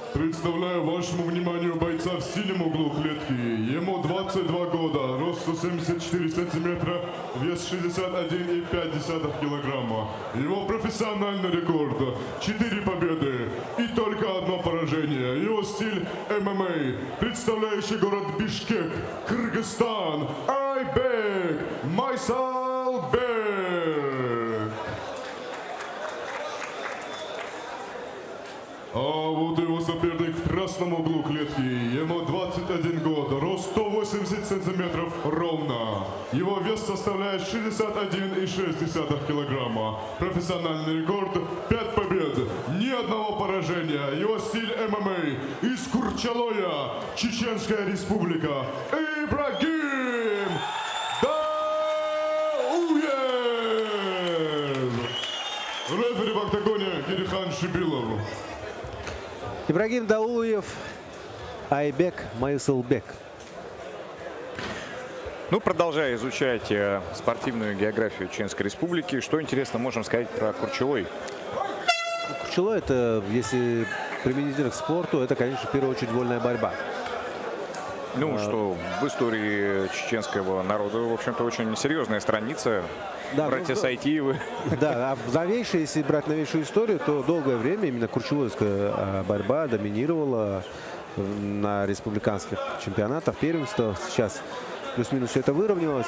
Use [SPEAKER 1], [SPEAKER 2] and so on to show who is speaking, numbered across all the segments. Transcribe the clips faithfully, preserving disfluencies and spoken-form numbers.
[SPEAKER 1] Представляю вашему вниманию бойца в синем углу клетки. Ему двадцать два года, рост сто семьдесят четыре сантиметра, вес шестьдесят один и пять десятых килограмма. Его профессиональный рекорд – четыре победы и только одно поражение. Его стиль эм эм а, представляющий город Бишкек, Кыргызстан, Айбек Майсалбек. А вот его соперник в красном углу клетки. Ему двадцать один год, рост сто восемьдесят сантиметров ровно. Его вес составляет шестьдесят один и шесть десятых килограмма. Профессиональный рекорд – пять побед, ни одного поражения. Его стиль эм эм а из Курчалоя, Чеченская республика. Ибрагим Дауев. Рефери в октагоне Кирихан Шибилов.
[SPEAKER 2] Ибрагим Дауев, Айбек Майсалбек.
[SPEAKER 3] Ну, продолжая изучать э, спортивную географию Чеченской Республики, что интересно можем сказать про Курчалой?
[SPEAKER 2] Курчалой — это, если применительно к спорту, это, конечно, в первую очередь вольная борьба.
[SPEAKER 3] Ну,
[SPEAKER 2] а...
[SPEAKER 3] что в истории чеченского народа, в общем-то, очень серьезная страница. Да, братья ну, Сайтиевы.
[SPEAKER 2] Да, а в новейшей, если брать новейшую историю, то долгое время именно курчалойская борьба доминировала на республиканских чемпионатах, первенствах. Сейчас плюс-минус все это выровнялось.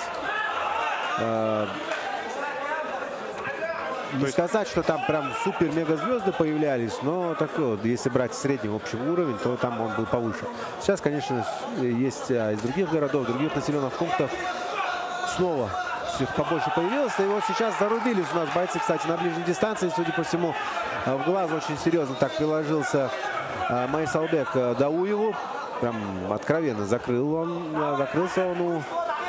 [SPEAKER 2] Не есть... сказать, что там прям супер-мега-звезды появлялись, но такой вот, если брать средний общий уровень, то там он был повыше. Сейчас, конечно, есть из других городов, других населенных пунктов снова их побольше появилось. И вот сейчас зарубились у нас бойцы, кстати, на ближней дистанции. Судя по всему, в глаз очень серьезно так приложился Майсалбек Дауеву. Прям откровенно закрыл он, закрылся он у...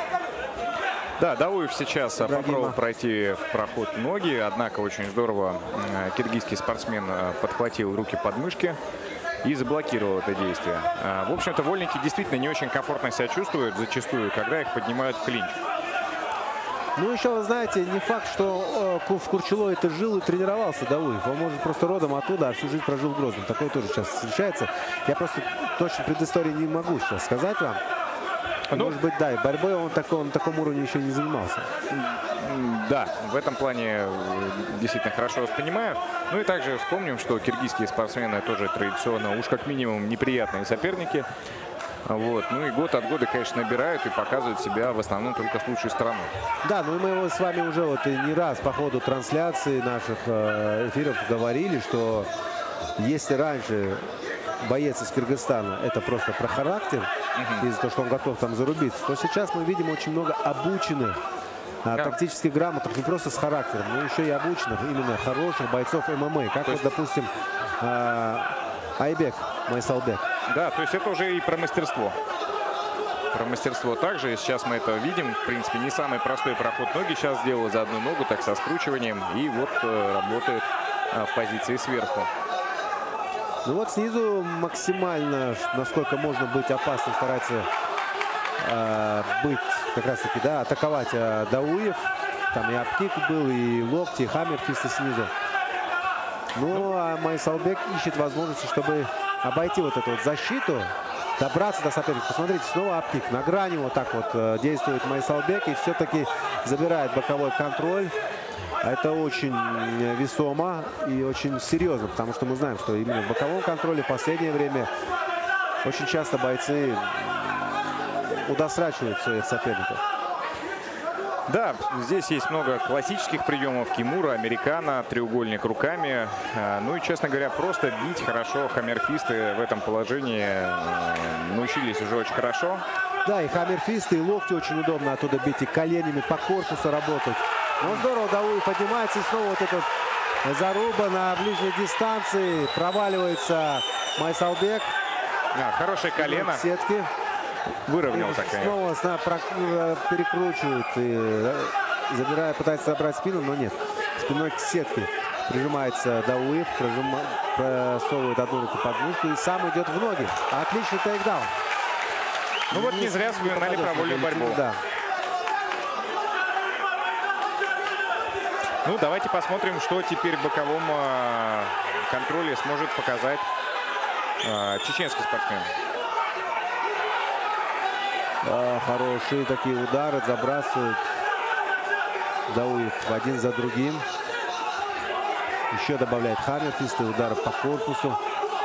[SPEAKER 3] Да, Дауев сейчас
[SPEAKER 2] Ибрагима.
[SPEAKER 3] попробовал пройти в проход ноги, однако очень здорово киргизский спортсмен подхватил руки под мышки и заблокировал это действие. В общем-то, вольники действительно не очень комфортно себя чувствуют зачастую, когда их поднимают в клинч.
[SPEAKER 2] Ну, еще, вы знаете, не факт, что э, в Курчалое это жил и тренировался Дауев. Он, может, просто родом оттуда, а всю жизнь прожил в Грозном. Такое тоже сейчас встречается. Я просто точно предыстории не могу сейчас сказать вам. Ну, может быть, да, и борьбой он, такой, он на таком уровне еще не занимался.
[SPEAKER 3] Да, в этом плане действительно хорошо воспринимаю. Ну и также вспомним, что киргизские спортсмены тоже традиционно, уж как минимум, неприятные соперники. Вот. Ну и год от года, конечно, набирают и показывают себя в основном только с лучшей стороны.
[SPEAKER 2] Да, ну и мы его с вами уже вот и не раз по ходу трансляции наших эфиров говорили, что если раньше боец из Кыргызстана это просто про характер, uh-huh. из-за того, что он готов там зарубиться, то сейчас мы видим очень много обученных, а, yeah. тактически грамотных, не просто с характером, но еще и обученных, именно хороших бойцов эм эм а. Как то вот, есть... допустим, а, Айбек Майсалбек.
[SPEAKER 3] Да, то есть это уже и про мастерство. Про мастерство также. Сейчас мы это видим. В принципе, не самый простой проход ноги сейчас сделал за одну ногу, так со скручиванием. И вот э, работает э, в позиции сверху.
[SPEAKER 2] Ну вот снизу максимально, насколько можно быть опасным, старается э, быть как раз таки, да, атаковать э, Дауев. Там и апкик был, и локти, и хаммерфисты снизу. Ну, а Майсалбек ищет возможности, чтобы обойти вот эту вот защиту, добраться до соперника. Посмотрите, снова апкик. На грани вот так вот э, действует Майсалбек и все-таки забирает боковой контроль. Это очень весомо и очень серьезно, потому что мы знаем, что именно в боковом контроле в последнее время очень часто бойцы удосрачивают своих соперников.
[SPEAKER 3] Да, здесь есть много классических приемов кимура, американо, треугольник руками. Ну и, честно говоря, просто бить хорошо хаммерфисты в этом положении научились уже очень хорошо.
[SPEAKER 2] Да, и хаммерфисты, и локти очень удобно оттуда бить, и коленями по корпусу работать. Ну здорово, Дауев поднимается, и снова вот этот заруба на ближней дистанции. Проваливается Майсалбек.
[SPEAKER 3] Да, хорошее колено.
[SPEAKER 2] Сетки.
[SPEAKER 3] Выровнял такая.
[SPEAKER 2] Снова перекручивает и забирая, пытается забрать спину, но нет. Спиной к сетке прижимается Дауев, просовывает одну руку под мышку и сам идет в ноги. Отличный тейкдаун.
[SPEAKER 3] Ну вот не зря вспоминали про вольную борьбу.
[SPEAKER 2] Да.
[SPEAKER 3] Ну давайте посмотрим, что теперь в боковом контроле сможет показать э, чеченский спортсмен.
[SPEAKER 2] А, хорошие такие удары, забрасывают Дауев один за другим. Еще добавляет хаммер фисты, удары по корпусу.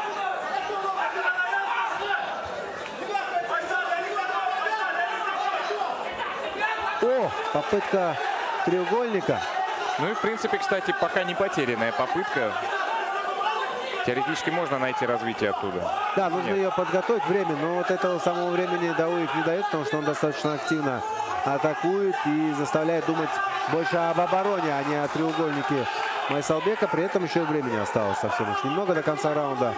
[SPEAKER 2] О, попытка треугольника.
[SPEAKER 3] Ну и в принципе, кстати, пока не потерянная попытка. Теоретически можно найти развитие оттуда.
[SPEAKER 2] Да, нужно
[SPEAKER 3] Нет.
[SPEAKER 2] ее подготовить время, но вот этого самого времени Дауев не дает, потому что он достаточно активно атакует и заставляет думать больше об обороне, а не о треугольнике Майсалбека. При этом еще и времени осталось совсем уж немного до конца раунда.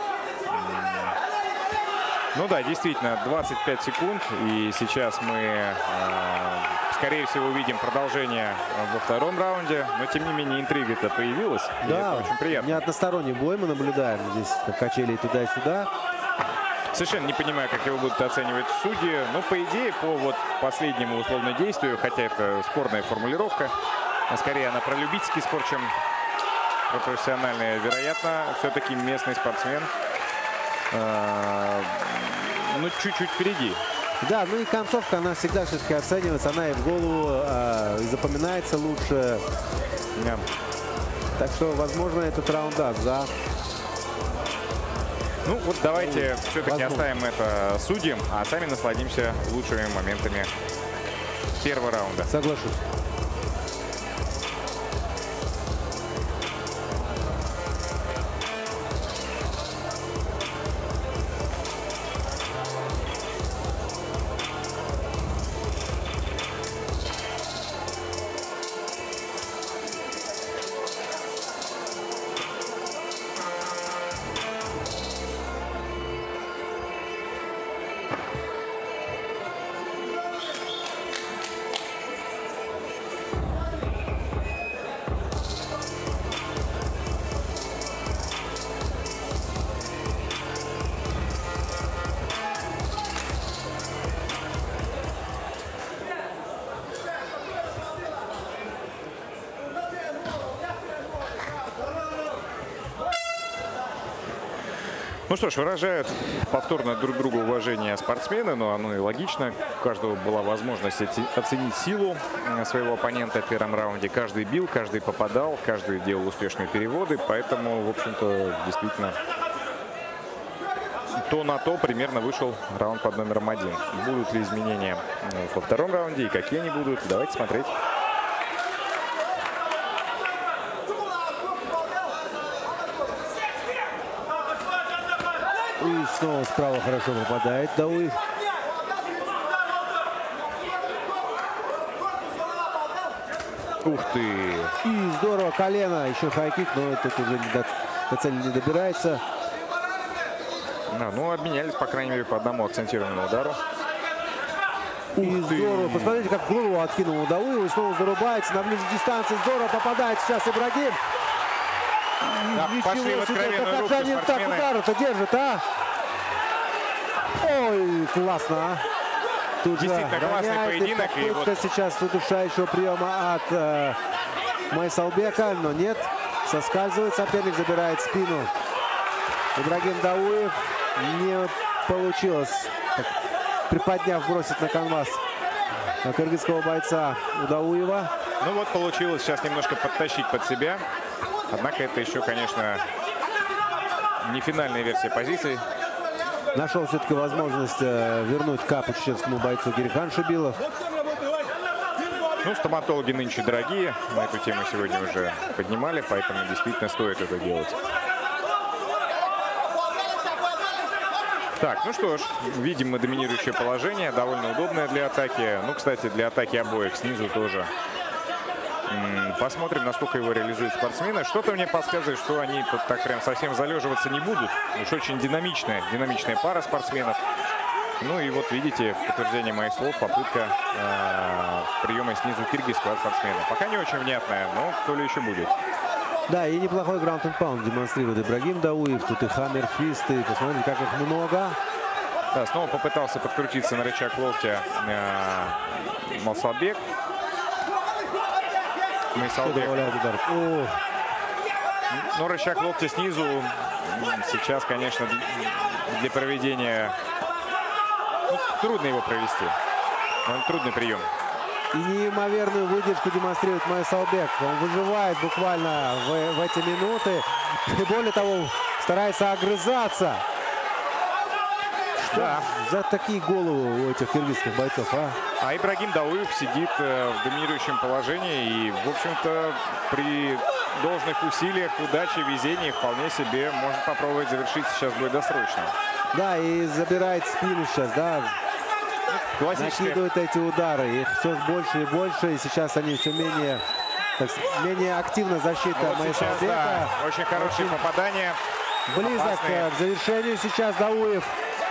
[SPEAKER 3] Ну да, действительно, двадцать пять секунд. И сейчас мы, э, скорее всего, увидим продолжение во втором раунде. Но, тем не менее, интрига-то появилась. И
[SPEAKER 2] Да,
[SPEAKER 3] это очень приятно.
[SPEAKER 2] не односторонний бой мы наблюдаем. Здесь как качели туда и сюда.
[SPEAKER 3] Совершенно не понимаю, как его будут оценивать судьи. Ну, по идее, по вот последнему условному действию, хотя это спорная формулировка, а скорее она про любительский спорт, чем про профессиональный. Вероятно, все-таки местный спортсмен, э, ну, чуть-чуть впереди.
[SPEAKER 2] Да, ну и концовка, она всегда все-таки оценивается. Она и в голову э, и запоминается лучше.
[SPEAKER 3] Да.
[SPEAKER 2] Так что, возможно, этот раунд даст за...
[SPEAKER 3] Ну, вот давайте все-таки
[SPEAKER 2] возможно.
[SPEAKER 3] оставим это судьям, а сами насладимся лучшими моментами первого раунда.
[SPEAKER 2] Соглашусь.
[SPEAKER 3] Ну что ж, выражают повторно друг другу уважение спортсмены, но оно и логично. У каждого была возможность оценить силу своего оппонента в первом раунде. Каждый бил, каждый попадал, каждый делал успешные переводы. Поэтому, в общем-то, действительно, то на то примерно вышел раунд под номером один. Будут ли изменения во втором раунде и какие они будут? Давайте смотреть.
[SPEAKER 2] И снова справа хорошо попадает Дауев.
[SPEAKER 3] Ух ты!
[SPEAKER 2] И здорово, колено, еще хайкик, но этот уже не до, до цели не добирается.
[SPEAKER 3] А, ну, обменялись, по крайней мере, по одному акцентированному удару.
[SPEAKER 2] И здорово. Посмотрите, как голову откинул Дауев. И снова зарубается на ближней дистанции. Здорово попадает сейчас Ибрагим.
[SPEAKER 3] Да, пошли в откровенную руку
[SPEAKER 2] Как же они так
[SPEAKER 3] спортсмены.
[SPEAKER 2] удары-то держат, а? Ой, классно, а? Тут
[SPEAKER 3] Действительно классный
[SPEAKER 2] гоняет,
[SPEAKER 3] поединок, и
[SPEAKER 2] попытка
[SPEAKER 3] вот-
[SPEAKER 2] сейчас удушающего приема от э, Майсалбека, но нет. Соскальзывает соперник, забирает спину. Ибрагим Дауев не получилось, так, приподняв, бросить на канвас кыргызского бойца Дауева.
[SPEAKER 3] Ну вот получилось сейчас немножко подтащить под себя. Однако это еще, конечно, не финальная версия позиций.
[SPEAKER 2] Нашел все-таки возможность э, вернуть капу чеченскому бойцу Гирихан Шибилов.
[SPEAKER 3] Ну, стоматологи нынче дорогие. Мы эту тему сегодня уже поднимали, поэтому действительно стоит это делать. Так, ну что ж, видим мы доминирующее положение, довольно удобное для атаки. Ну, кстати, для атаки обоих снизу тоже. Посмотрим, насколько его реализуют спортсмены. Что-то мне подсказывает, что они тут так прям совсем залеживаться не будут. Уж очень динамичная, динамичная пара спортсменов. Ну и вот видите, в подтверждение моих слов, попытка э, приема снизу киргизского спортсмена. Пока не очень внятная, но то ли еще будет.
[SPEAKER 2] Да, и неплохой граунд энд паунд демонстрирует Ибрагим Дауев. Тут и хаммер-фисты. Посмотрите, как их много.
[SPEAKER 3] Да, снова попытался подкрутиться на рычаг локтя э, Майсалбек. Майсалбек.
[SPEAKER 2] Удар. О,
[SPEAKER 3] Ну, рычаг локтя снизу сейчас, конечно, для проведения ну, трудно его провести. Он трудный прием.
[SPEAKER 2] И неимоверную выдержку демонстрирует Майсалбек. Он выживает буквально в, в эти минуты. И более того, старается огрызаться. Что
[SPEAKER 3] Да.
[SPEAKER 2] за такие головы у этих киргизских бойцов, а?
[SPEAKER 3] А Ибрагим Дауев сидит э, в доминирующем положении. И, в общем-то, при должных усилиях, удаче, везении вполне себе может попробовать завершить сейчас бой досрочно.
[SPEAKER 2] Да, и забирает спину сейчас, да.
[SPEAKER 3] Классическая.
[SPEAKER 2] Накидывают эти удары. Их все больше и больше. И сейчас они все менее, так, менее активно защита
[SPEAKER 3] Вот сейчас,
[SPEAKER 2] Майсалбека.
[SPEAKER 3] да, очень хорошие
[SPEAKER 2] Очень
[SPEAKER 3] попадания.
[SPEAKER 2] Близок
[SPEAKER 3] Опасные.
[SPEAKER 2] к завершению сейчас Дауев.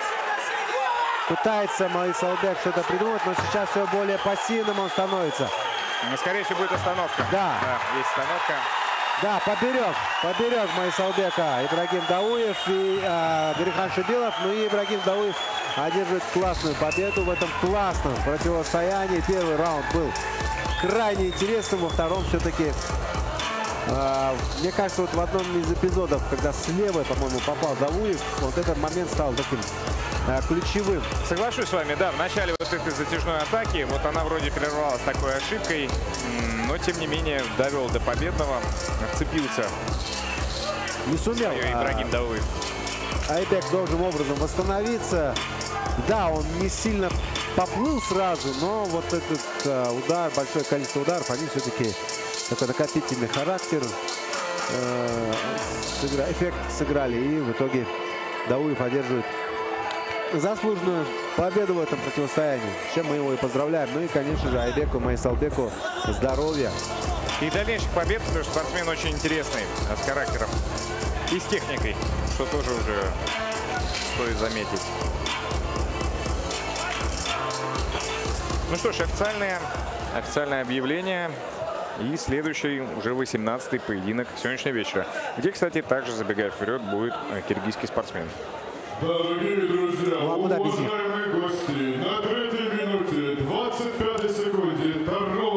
[SPEAKER 2] Пытается Майсалбек что-то придумать, но сейчас все более пассивным он становится.
[SPEAKER 3] Но, скорее всего, будет остановка.
[SPEAKER 2] Да.
[SPEAKER 3] Да, есть остановка.
[SPEAKER 2] Да, поберег, поберег Майсалбека Ибрагим Дауев и э, Берихан Шибилов. Ну и Ибрагим Дауев одерживает классную победу в этом классном противостоянии. Первый раунд был крайне интересным, во втором все-таки, э, мне кажется, вот в одном из эпизодов, когда слева, по-моему, попал Дауев, вот этот момент стал таким э, ключевым.
[SPEAKER 3] Соглашусь с вами, да, в начале вот этой затяжной атаки, вот она вроде прервалась такой ошибкой, но тем не менее довел до победного, вцепился
[SPEAKER 2] Не сумел.
[SPEAKER 3] в Ибрагим Дауев.
[SPEAKER 2] Айбек должен образом восстановиться. Да, он не сильно поплыл сразу, но вот этот э, удар, большое количество ударов, они все-таки такой накопительный характер, э, сыгра... эффект сыграли. И в итоге Дауев одерживает заслуженную победу в этом противостоянии, с чем мы его и поздравляем. Ну и, конечно же, Айбеку Майсалбеку здоровья.
[SPEAKER 3] И дальнейших побед, потому что спортсмен очень интересный, а с характером и с техникой, что тоже уже стоит заметить. Ну что ж, официальное, официальное объявление и следующий уже восемнадцатый поединок сегодняшнего вечера, где, кстати, также, забегая вперед, будет киргизский спортсмен.
[SPEAKER 1] Дорогие друзья,
[SPEAKER 2] Ладно, да,
[SPEAKER 1] уважаемые гости, на третьей минуте, двадцать пятой секунде второго